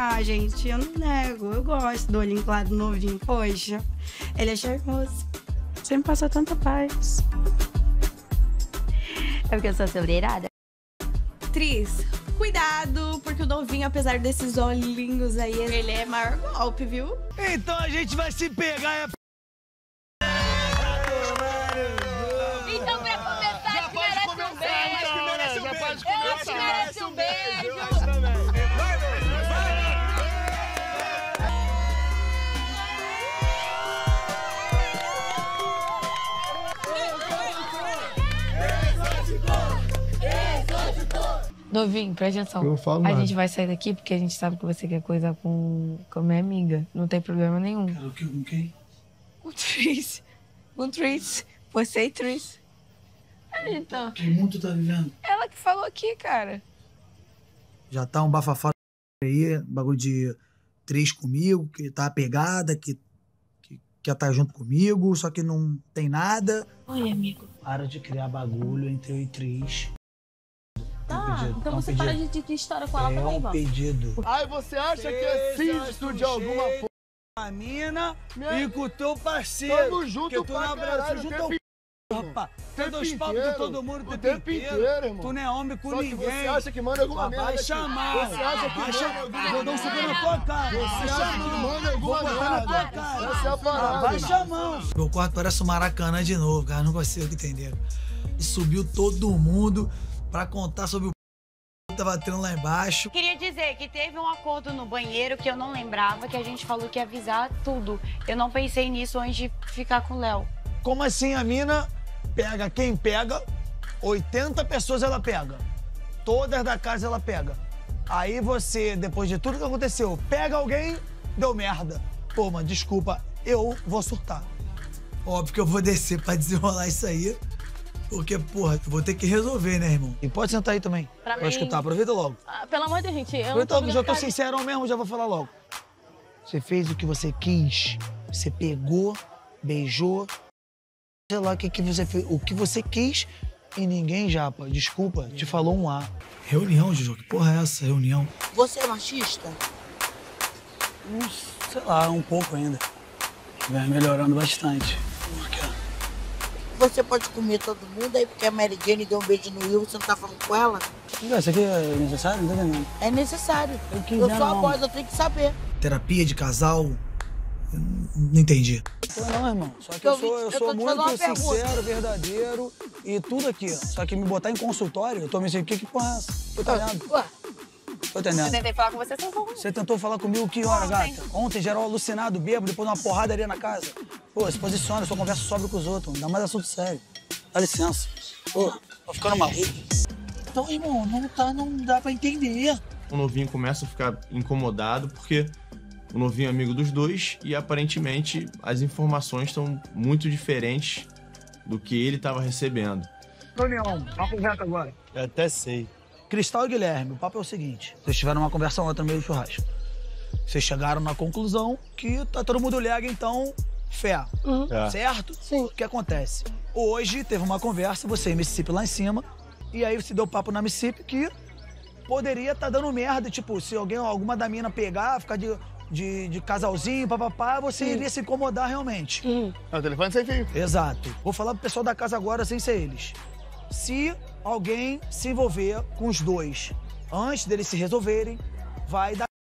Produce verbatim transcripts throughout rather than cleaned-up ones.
Ah, gente, eu não nego. Eu gosto do olhinho claro novinho. Poxa, ele é charmoso. Você me passou tanta paz. É porque eu sou sobreirada. Tris, cuidado, porque o novinho, apesar desses olhinhos aí, ele é maior golpe, viu? Então a gente vai se pegar e... Então, pra começar, Já acho que pode merece começar, um beijo. acho que merece um Eu beijo. acho que merece um beijo. Eu acho também. Vai, vai, vai. Novinho, presta atenção. Eu falo a nada. gente vai sair daqui porque a gente sabe que você quer coisa com, com a minha amiga. Não tem problema nenhum. Quero o quê? Com quem? Com Tris. Com Tris. Você e Tris. Então, Que mundo tu tá vivendo? ela que falou aqui, cara. Já tá um bafafá aí, bagulho de três comigo, que tá pegada, que, que quer tá junto comigo, só que não tem nada. Oi, amigo. Para de criar bagulho entre eu e Tris. Tá, pedido, então é um você pedido. para de de ter história com ela É também, um vó. pedido. Ai, você acha que é cisto de alguma porra? A mina Minha- e com o teu parceiro. Tamo junto que tu pra não abraça, caralho, junto o ao tempo rapaz. Tem tempo dois papos inteiro, de todo mundo o o tempo tempo inteiro. inteiro, irmão. Tu não é homem com Só que ninguém. você acha que manda alguma merda Vai aqui. chamar. Você acha que Vai manda chamar. alguma Vou dar um soco na tua cara. Você Vai acha que chamar. manda Vou alguma botar na tua merda. cara. Essa é a parada, Vai irmão. chamar. Meu quarto parece um Maracanã de novo, cara. Não consigo entender. E subiu todo mundo pra contar sobre o que tava tendo lá embaixo. Queria dizer que teve um acordo no banheiro que eu não lembrava, que a gente falou que ia avisar tudo. Eu não pensei nisso antes de ficar com o Léo. Como assim a mina pega quem pega, oitenta pessoas ela pega. Todas da casa ela pega. Aí você, depois de tudo que aconteceu, pega alguém, deu merda. Pô, mano, desculpa, eu vou surtar. Óbvio que eu vou descer pra desenrolar isso aí. Porque, porra, eu vou ter que resolver, né, irmão? E pode sentar aí também. Pra Pra mim- escutar, aproveita logo. Ah, pelo amor de Deus, gente, eu não tô Aproveita logo, já tô obrigada. sincerão mesmo, já vou falar logo. Você fez o que você quis. Você pegou, beijou. Sei lá o que, que você fez. O que você quis e ninguém, Japa, desculpa, te falou um A. Reunião, Juju, que porra é essa, reunião? Você é machista? Hum, sei lá, um pouco ainda. Vai melhorando bastante. Você pode comer todo mundo aí porque a Mary Jane deu um beijo no Will, você não tá falando com ela? Isso aqui é necessário? Não tá entendendo. É necessário. Eu quis Eu dar sou a não. voz, eu tenho que saber. Terapia de casal? Eu não entendi. Não, irmão. Só que eu Eu vi- sou, eu eu sou tô te fazendo uma muito pergunta. sincero, verdadeiro e tudo aqui. ó. Só que me botar em consultório, eu tô me sentindo, que, que porra é essa? Tô entendendo? Ué, Tô entendendo. Eu tentei falar com você, você não. Você tentou falar comigo que hora, Ontem. gata? Ontem, geral alucinado, bêbado, depois de uma porradaria na casa. Pô, se posiciona, só conversa sobre com os outros. Não dá mais assunto sério. Dá licença. Pô, tô ficando maluco. então, irmão, não, tá, não dá pra entender. O novinho começa a ficar incomodado porque o novinho é amigo dos dois e aparentemente as informações estão muito diferentes do que ele estava recebendo. Reunião, papo reto agora. Eu até sei. Cristal e Guilherme, o papo é o seguinte. Vocês tiveram uma conversa ontem no meio do churrasco. Vocês chegaram na conclusão que tá todo mundo lega, então, fé. É. Certo? Sim. O que acontece? Hoje teve uma conversa, você e Mississippi lá em cima, e aí você deu papo na Mississippi que poderia estar dando merda, tipo, se alguém, alguma da mina pegar, ficar de, de, de casalzinho, papapá, você iria se incomodar realmente. É o telefone sem fio. Exato. Vou falar pro pessoal da casa agora sem ser eles. Se alguém se envolver com os dois antes deles se resolverem, vai dar.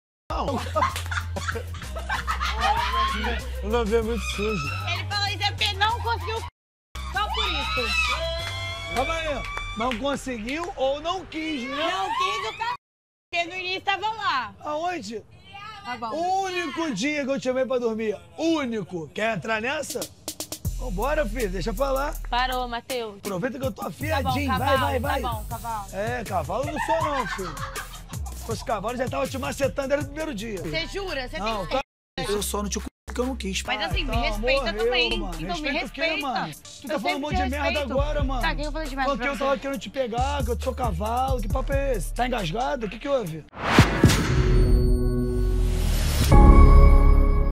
O nome é muito sujo. Ele falou isso é porque não conseguiu. Só por isso. Calma aí. Não conseguiu ou não quis, né? Não quis o c... Porque no início tava lá. Aonde? Tá bom. O único dia que eu te chamei pra dormir. Único. Quer entrar nessa? Vambora, filho. Deixa eu falar. Parou, Matheus. Aproveita que eu tô Tá bom, afiadinho. cavalo. vai, vai, vai. Tá bom, cavalo. É, cavalo eu não sou não, filho. Se fosse cavalo, já tava te macetando desde o primeiro dia. Você jura? Você Não, tem... cara, eu só não te c... porque eu não quis. Mas assim, me Tá, respeita morreu, também. Mano. Então me Respeita o quê, respeita. mano? Tu tá Eu falando um sempre monte te de merda respeito. agora, mano. Tá, quem eu falei de merda Porque pra eu você? tava querendo te pegar, que eu sou cavalo. Que papo é esse? Tá engasgado? O que que houve?